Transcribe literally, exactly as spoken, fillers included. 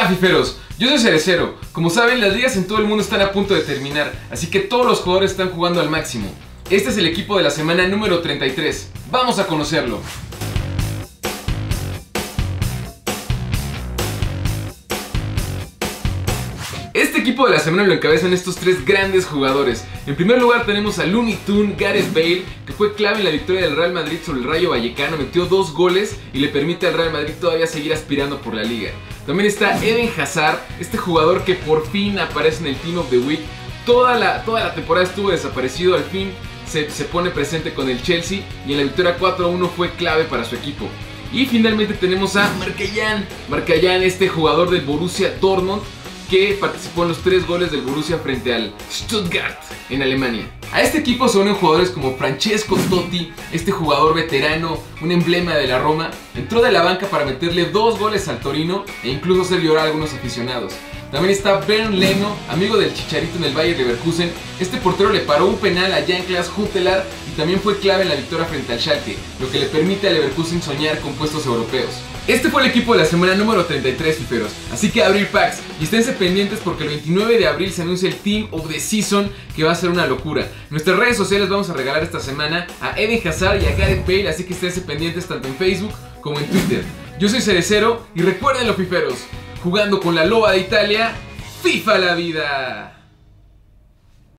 Hola fiferos, yo soy Cerecero. Como saben, las ligas en todo el mundo están a punto de terminar, así que todos los jugadores están jugando al máximo. Este es el equipo de la semana número treinta y tres. Vamos a conocerlo. Este equipo de la semana lo encabezan estos tres grandes jugadores. En primer lugar tenemos a Looney Tunes Gareth Bale, que fue clave en la victoria del Real Madrid sobre el Rayo Vallecano, metió dos goles y le permite al Real Madrid todavía seguir aspirando por la liga. También está Eden Hazard, este jugador que por fin aparece en el Team of the Week. Toda la, toda la temporada estuvo desaparecido, al fin se, se pone presente con el Chelsea y en la victoria cuatro a uno fue clave para su equipo. Y finalmente tenemos a Marcayán, Marcayán, este jugador del Borussia Dortmund, que participó en los tres goles del Borussia frente al Stuttgart en Alemania. A este equipo se unen jugadores como Francesco Totti, este jugador veterano, un emblema de la Roma. Entró de la banca para meterle dos goles al Torino e incluso hacer llorar a algunos aficionados. También está Bernd Leno, amigo del Chicharito en el Bayer Leverkusen. Este portero le paró un penal a Jan-Klaas Huntelaar y también fue clave en la victoria frente al Schalke, lo que le permite a Leverkusen soñar con puestos europeos. Este fue el equipo de la semana número treinta y tres, fiferos, así que a abrir packs y esténse pendientes porque el veintinueve de abril se anuncia el Team of the Season, que va a ser una locura. En nuestras redes sociales vamos a regalar esta semana a Eden Hazard y a Gareth Bale, así que esténse pendientes tanto en Facebook como en Twitter. Yo soy Cerecero y recuerden los fiferos, jugando con la Loba de Italia, FIFA la vida.